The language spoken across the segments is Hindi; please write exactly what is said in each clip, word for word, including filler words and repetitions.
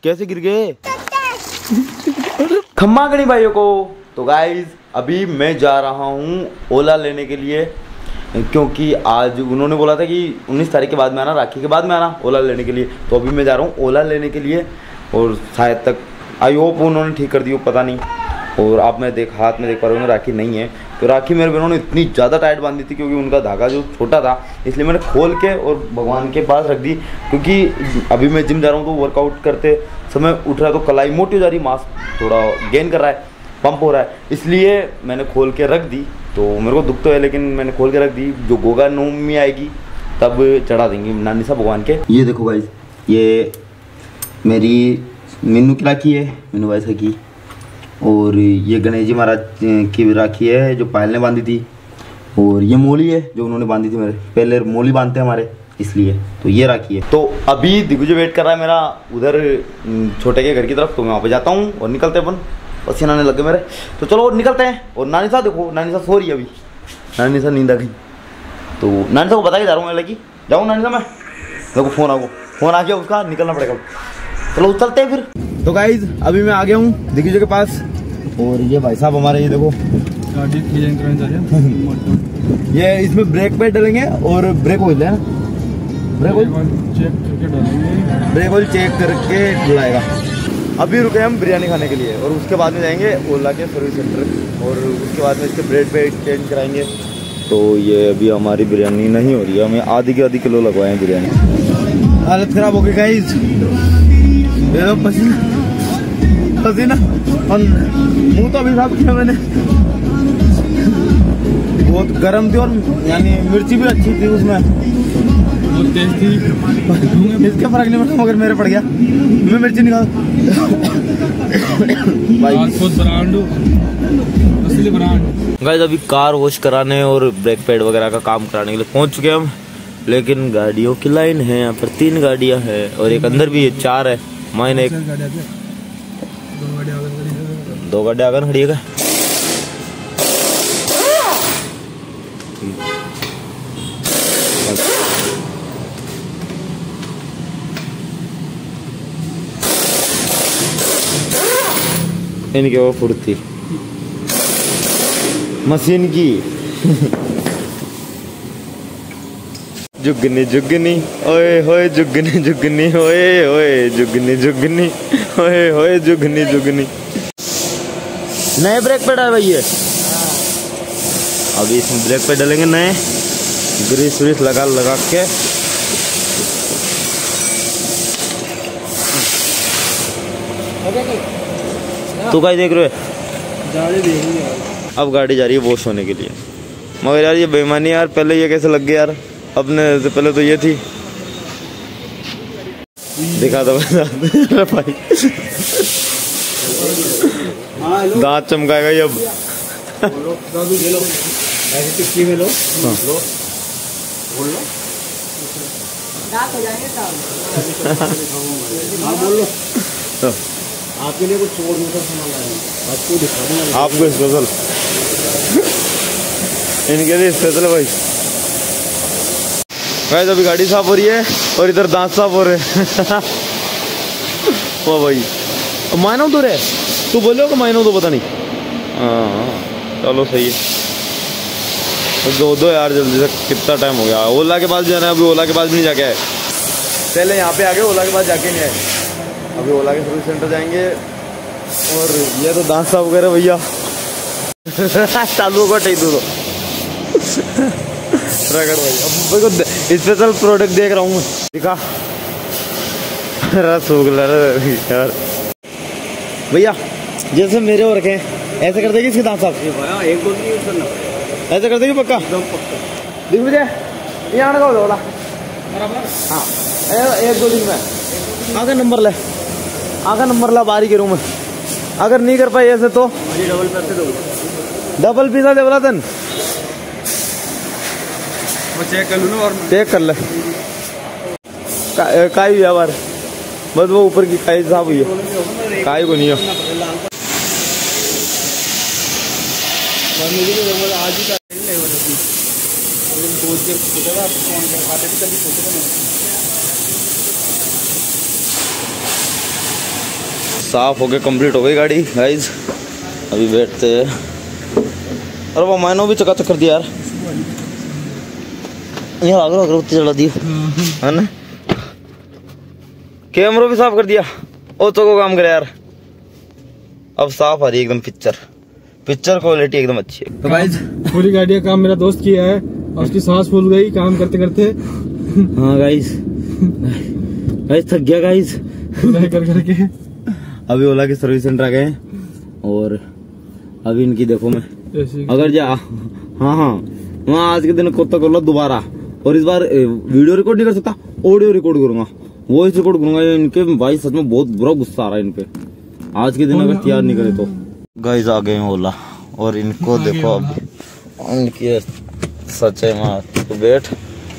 कैसे गिर गए? खम्मा गणी भाइयों को। तो गाइज अभी मैं जा रहा हूँ ओला लेने के लिए, क्योंकि आज उन्होंने बोला था कि उन्नीस तारीख के बाद में आना, राखी के बाद में आना ओला लेने के लिए। तो अभी मैं जा रहा हूँ ओला लेने के लिए, और शायद तक आई होप उन्होंने ठीक कर दी हो, पता नहीं। और आप मैं देख हाथ में देख पा रहे हो राखी नहीं है। तो राखी मेरे बहनों ने इतनी ज़्यादा टाइट बांधी थी, क्योंकि उनका धागा जो छोटा था, इसलिए मैंने खोल के और भगवान के पास रख दी। क्योंकि अभी मैं जिम जा रहा हूँ तो वर्कआउट करते समय उठ रहा है, तो कलाई मोटी हो जा रही, मांस थोड़ा गेन कर रहा है, पंप हो रहा है, इसलिए मैंने खोल के रख दी। तो मेरे को दुख तो है, लेकिन मैंने खोल के रख दी। जो गोगा नवमी आएगी तब चढ़ा देंगे नानी सा भगवान के। ये देखो गाइस, ये मेरी मीनू की राखी है, मीनू भाई की। और ये गणेश जी महाराज की राखी है जो पायल ने बांधी थी। और ये मोली है जो उन्होंने बांधी थी, मेरे पहले मोली बांधते हैं हमारे, इसलिए। तो ये राखी है। तो अभी दिग्विजय वेट कर रहा है मेरा उधर छोटे के घर की तरफ, तो मैं वहाँ पे जाता हूँ और निकलते हैं अपन। पसीना आने लगे मेरे, तो चलो निकलते हैं। और नानी साहब देखो, नानी साहब सो रही है अभी, नानी साहब नींद आ गई। तो नानी साहब को बता के जा रहा हूँ मैं, लगी जाऊँ नानी साहब मैं, देखो फोन आ गो फोन आ गया उसका, निकलना पड़ेगा। चलो चलते हैं फिर। तो गाइज अभी मैं आ गया हूँ दिग्विजय के पास, और ये भाई साहब हमारे, ये देखो गाड़ी डिजाइन कराने जा रहे हैं। ये इसमें ब्रेक पे डालेंगे और ब्रेक ऑयल है, ब्रेक ऑयल चेक करके डालेंगे, ब्रेक ऑयल चेक करके डलाएगा। अभी रुके हम बिरयानी खाने के लिए, और उसके बाद में जाएंगे ओला के सर्विस सेंटर, और उसके बाद में इसके ब्रेड पे चेंज कराएंगे। तो ये अभी हमारी बिरयानी नहीं हो रही है, हमें आधी के आधी किलो लगवाए हैं बिरयानी। हालत खराब हो गई गाइस, पसीना पसीना और मुँह तो अभी साफ किया मैंने, बहुत गर्म थी, और यानी मिर्ची भी अच्छी थी उसमें, बहुत तेज थी। इसके फर्क नहीं पड़ता, मगर मेरे पड़ गया, मैं मिर्ची निकाल। गाइस अभी कार वॉश कराने और ब्रेक पैड वगैरह का काम कराने के लिए पहुंच चुके हम, लेकिन गाड़ियों की लाइन है यहाँ पर। तीन गाड़ियां हैं और एक अंदर भी है, चार है। मैंने एक दो गाड़ियां आगे खड़ी है। इनके वो फुर्ती मशीन की। जुगनी जुगनी ओए होए, जुगनी जुगनी ओए होए, जुगनी जुगनी ओए होए, जुगनी जुगनी। नए ब्रेक पे डाल भैया, अभी इसमें ब्रेक पे डालेंगे नए, ग्रीस व्रीस लगा लगा के। तू क्या देख रहे हो? अब गाड़ी जा रही है वॉश होने के लिए, मगर यार ये बेईमानी यार, पहले ये कैसे लग गया यार, अपने से पहले तो ये थी। दिखा दो भाई, दांत चमकाएगा ये अब। आपके लिए कुछ छोड़ दूसरा सामान लाएंगे, आपको दिखा दूंगा, आपको स्पेशल इनके लिए स्पेशल भाई। गाइस अभी गाड़ी साफ हो रही है और इधर दांत साफ हो रहे हैं। ओ भाई मानो तो रे, तू बोलो कि मानो तो पता नहीं। हाँ चलो सही है, तो दो दो यार जल्दी से, कितना टाइम हो गया। ओला के पास जाना है, अभी ओला के पास भी नहीं जाके आए, पहले यहाँ पे आ गए, ओला के पास जाके नहीं आए। अभी ओला के सर्विस सेंटर जाएंगे। और ये तो दांत साफ वगैरह भैया चालू को टेक दो रगड़ भाई। अब देखो स्पेशल प्रोडक्ट देख रहा हूँ मैं, दिखा रसगुल्ला यार भैया, जैसे मेरे हो रखे हैं ऐसे कर देगी इसके दांत साफ। एक दो दिन यूज करना, ऐसे कर देगी पक्का दिख मुझे ये आने का बोला। हाँ एक दो दिन में आगे नंबर ले, आगे नंबर ला, बारी के रूम में। अगर नहीं कर पाए ऐसे तो डबल पैसे दो, डबल पिज्जा दे बोला तन, चेक कर लूँ और चेक कर ले। का, काई यार बस वो ऊपर की काई साफ हुई है, काई को नहीं है। साफ हो गए, कंप्लीट हो गई गाड़ी गाइज। अभी बैठते हैं। अरे वो मैंने भी चकाचक कर दिया यार, यार अगर अगरबत्ती जला दी है ना, कैमरा भी साफ कर दिया। ओ तो को काम करे यार, अब साफ आ रही है एकदम पिक्चर, पिक्चर क्वालिटी एकदम अच्छी है। तो गाइस पूरी गाड़ी का काम मेरा दोस्त किया है और उसकी सांस फूल गई काम करते करते। हाँ गाइस, गाइस थक गया गाइस कर करके। अभी ओला के सर्विस सेंटर आ गए और अभी इनकी देखो मैं अगर जा हाँ हाँ वहाँ आज के दिन कोता कर लो दोबारा, और इस बार वीडियो रिकॉर्ड नहीं कर सकता, ऑडियो रिकॉर्ड करूंगा, वॉइस रिकॉर्ड करूंगा। इनके भाई सच में बहुत बुरा गुस्सा आ रहा है इनपे, आज के दिन अगर तैयार नहीं करे तो। गाइस आ गए ओला और इनको देखो अभी इनकी सच है माँ, तो बैठ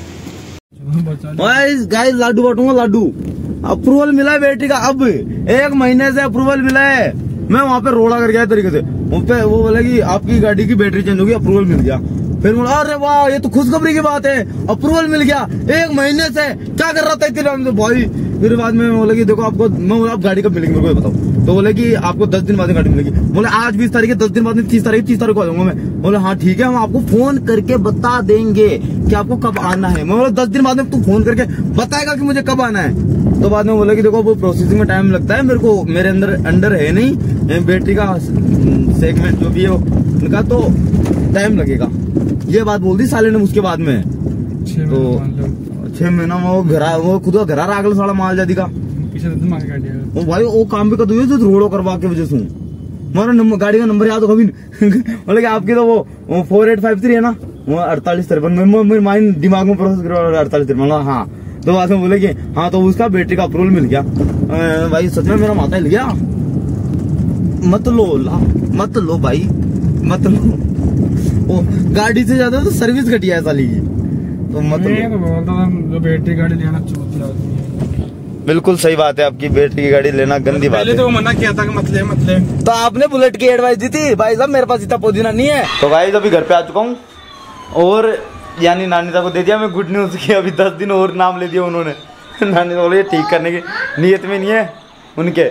गाइस। गाइस लाडू बांटूंगा, लाडू अप्रूवल मिला है बेटी का, अब एक महीने से अप्रूवल मिला है। मैं वहाँ पे रोड़ा कर गया तरीके से, वहाँ पे वो बोला कि आपकी गाड़ी की बैटरी चेंज होगी, अप्रूवल मिल गया। फिर बोला अरे वाह ये तो खुशखबरी की बात है, अप्रूवल मिल गया। एक महीने से क्या कर रहा था इतने टाइम से भाई। फिर बाद में बोला कि देखो आपको, मैं बोला आप गाड़ी कब मिलेगी मेरे को बताओ, तो बोले कि आपको दस दिन बाद गाड़ी मिलेगी। बोले आज बीस तारीख है, दस दिन बाद तीस तारीख तीस तारीख को आ जाऊंगा मैं। बोले हाँ ठीक है, हम आपको फोन करके बता देंगे कि आपको कब आना है। मैं बोला दस दिन बाद में तू फोन करके बताएगा कि मुझे कब आना है। तो बाद में बोला कि देखो वो प्रोसेसिंग में टाइम लगता है, मेरे को मेरे अंदर अंडर है नहीं बैटरी का सेगमेंट जो भी है उनका, तो टाइम लगेगा। ये बात बोल दी साले ने उसके बाद में। तो छह महीना में वो घरा वो खुद घरा रागल साला माल जाती का ओ भाई वो काम भी कर दो रोड़ो करवा के वजह से मारो गाड़ी का नंबर याद हो कभी बोले कि आपकी तो वो फोर एट फाइव थ्री है ना, वो अड़तालीस तिरपन मेरे माइंड दिमाग में प्रोसेस करो अड़तालीस तिरपन। हाँ तो बाद में बोले कि हाँ तो उसका बैटरी का अप्रूवल मिल गया। भाई सच में मेरा माथा हिल गया। मत लो ला मत लो भाई मत लो, ओ गाड़ी से ज्यादा तो सर्विस घटिया है साली की, तो मत लो। जो बैटरी गाड़ी लेना चूतिया आदमी है। बिल्कुल सही बात है आपकी, बैटरी की गाड़ी लेना गंदी बात है। पहले तो मना किया था कि मत ले मत ले, तो आपने बुलेट की एडवाइस दी थी भाई साहब, मेरे पास इतना पुदीना नहीं है। तो भाई अभी घर पे आ चुका हूँ और यानी नानीता को दे दिया मैं गुड न्यूज की, अभी दस दिन और नाम ले दिया उन्होंने। नानी तो बोले ठीक करने की नीयत में नहीं है उनके।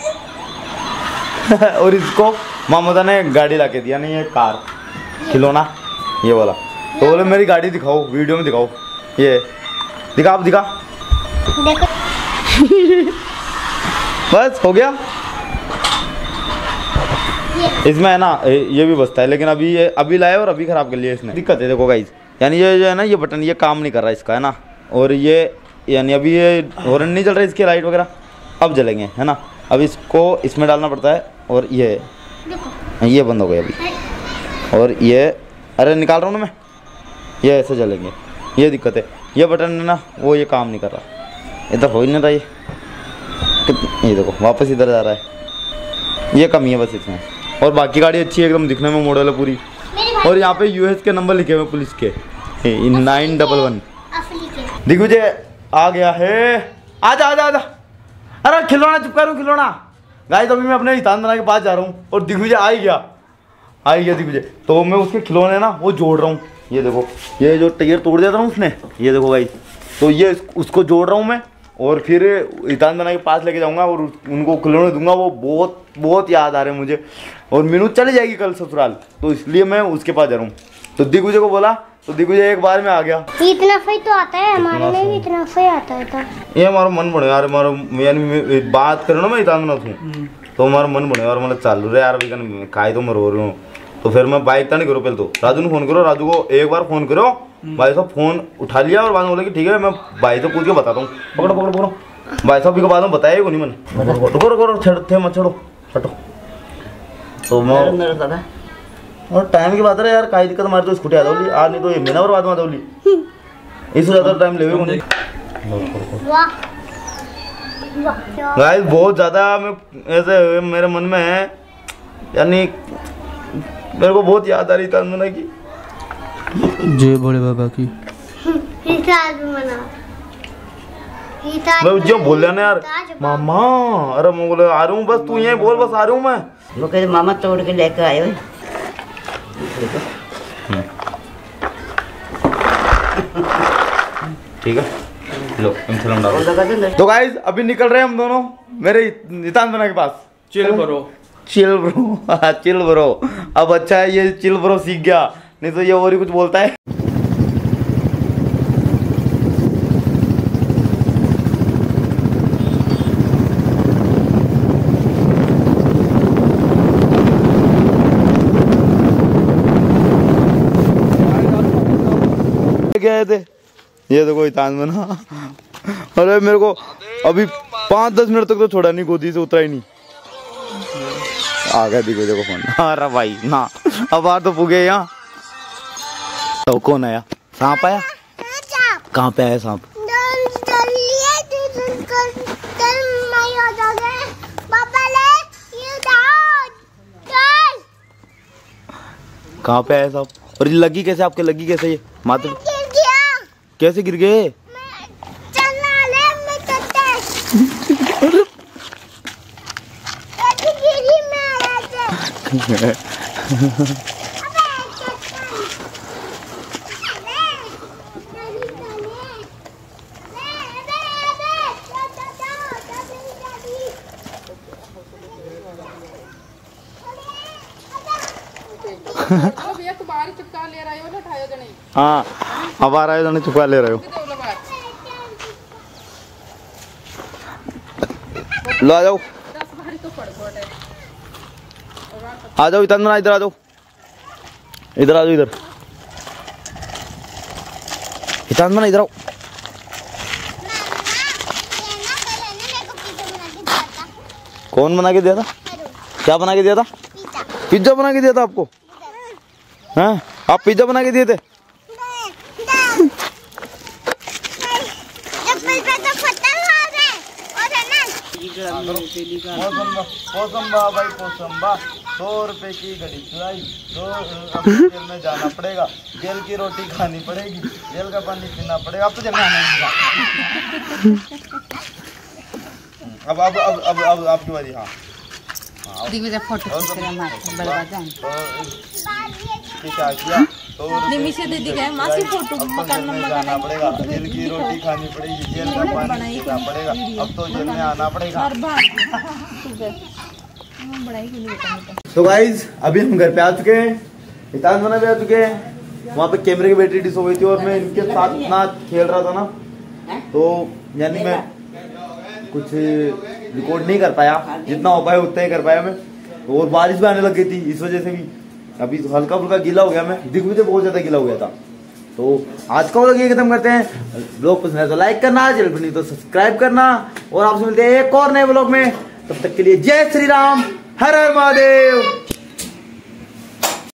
और इसको मामूदा ने गाड़ी ला के दिया, नहीं ये कार खिलौना ये वाला। तो बोले मेरी गाड़ी दिखाओ, वीडियो में दिखाओ, ये दिखा आप दिखा देखो। बस हो गया। इसमें है ना ये भी बचता है, लेकिन अभी ये अभी लाया और अभी खराब कर लिया इसने। दिक्कत है देखो गाइस, यानी ये जो है ना ये बटन ये काम नहीं कर रहा इसका है ना, और ये यानी अभी ये हॉर्न नहीं चल रहा इसकी लाइट वगैरह, अब जलेंगे है ना। अब इसको इसमें डालना पड़ता है और ये ये बंद हो गया अभी, और ये अरे निकाल रहा हूँ ना मैं, ये ऐसे जलेंगे। ये दिक्कत है, ये बटन है ना वो ये काम नहीं कर रहा, इधर हो ही नहीं रहा ये। ये देखो वापस इधर जा रहा है, ये कमी है बस इसमें। और बाकी गाड़ी अच्छी है एकदम, दिखने में मॉडल है पूरी। और यहाँ पे यूएस के नंबर लिखे हुए पुलिस के नाइन डबल वन। दिग्विजय आ गया है, आजा आजा आजा। अरे खिलौना चुप करूँ खिलौना। गाइस अभी मैं अपने हितान बना के पास जा रहा हूँ और दिग्विजय आ ही गया आ ही गया दिग्विजय। तो मैं उसके खिलौने ना वो जोड़ रहा हूँ। ये देखो ये जो टायर तोड़ दिया था ना उसने, ये देखो भाई, तो ये उसको जोड़ रहा हूँ मैं और फिर हितान बना के पास लेके जाऊँगा और उनको खिलौने दूंगा। वो बहुत बहुत याद आ रहे हैं मुझे, और मीनू चली जाएगी कल ससुराल, तो इसलिए मैं उसके पास जा रहा हूँ। तो दिग्विजय को बोला तो दिग्विजय एक बार में आ गया। इतना सही तो आता है, हमारे में भी इतना सही आता है। तो ये हमारा मन बने यार, हमारा यानी बात करो ना मैं हितान बना हूँ तो हमारा मन बने यार, मतलब चालू रहे यार अभी खाए तो मैं रो रहा हूँ। तो फिर मैं बाइक था नहीं करो, पहले तो राजू ने फोन करो, राजू को एक बार फोन करो, भाई साहब फोन उठा लिया और बाद में बोला कि ठीक है मैं भाई से पूछ के बताता हूँ। पकड़ो पकड़ो पकड़ो भाई साहब के बाद में बताया को नहीं मैंने। रुको रुको रुको छेड़ थे मत छोड़ो हटो। तो मैं और टाइम की बात है यार, काई दिक्कत हमारी तो स्कूटी आ जाओली आज, नहीं तो ये महीना और बाद में आ जाओली, इससे ज़्यादा टाइम ले मुझे। गाइस बहुत ज़्यादा मैं ऐसे मेरे मन में है, यानी मेरे को बहुत याद आ रही था अंजना की। जय बड़े बाबा की। मैं जो बोल रहा ना यार मामा, अरे मैं बोले आ रहा हूँ बस, तू यहीं बोल बस आ रहा हूँ मैं। वो कहते मामा तोड़ के लेकर आए हुए। ठीक है लो डालो। तो गाइस अभी निकल रहे हैं हम दोनों मेरे हितान बना के पास। Chill bro, chill bro, chill bro. अब अच्छा है ये चिल ब्रो सीख गया, नहीं तो ये और ही कुछ बोलता है। गए थे ये तो कोई तान बना। अरे मेरे को अभी पाँच दस मिनट तक तो छोड़ा नहीं, गोदी से उतरा ही नहीं। आ गया देखो देखो फोन। अरे भाई ना अब बाहर तो पुगे यहाँ। तो कौन आया? सांप आया? कहाँ पे आया सांप? कहाँ पे आया सांप? और ये लगी कैसे आपके? लगी कैसे ये माथे? कैसे गिर गए? हाँ अब आ रहा है, चुपका ले रहे हो। लो आ जाओ, आ जाओ इतना, इधर आ जाओ, इधर आ जाओ, इधर इतना इधर आओ। कौन बना के दिया था? क्या बना के दिया था? पिज्जा बना के दिया था आपको? हैं आप पिज्जा बना के दिए थे? पोसम्बा भाई पोसम्बा, सौ रुपए की घड़ी चुराई, तो अब जेल में जाना पड़ेगा, जेल की रोटी खानी पड़ेगी, जेल का पानी पीना पड़ेगा। अब तो जेल में आना नहीं। अब अब अब अब अब आपकी बारी। हाँ फोटो क्या किया तो निमिषा दीदी गए मासी फोटो मकान में जाना पड़ेगा, जेल की रोटी खानी पड़ेगी, जेल का पानी पीना पड़ेगा, अब तो जेल में आना पड़ेगा। तो गाइज अभी हम घर पे आ चुके हैं, इतान बना भी आ चुके हैं। वहाँ पे कैमरे की बैटरी डिस हो गई थी और मैं इनके साथ इतना खेल रहा था ना, तो यानी मैं कुछ रिकॉर्ड नहीं कर पाया, जितना हो पाया उतना ही कर पाया मैं। और बारिश भी आने लग गई थी, इस वजह से भी अभी तो हल्का फुल्का गीला हो गया, मैं दिख भी तो बहुत ज्यादा गीला हो गया था। तो आज का व्लॉग ये खत्म करते हैं। व्लॉग पसंद है तो लाइक करना, चैनल पर नहीं तो सब्सक्राइब करना, और आपसे मिलते हैं एक और नए व्लॉग में। तब तक के लिए जय श्री राम, हर हर महादेव।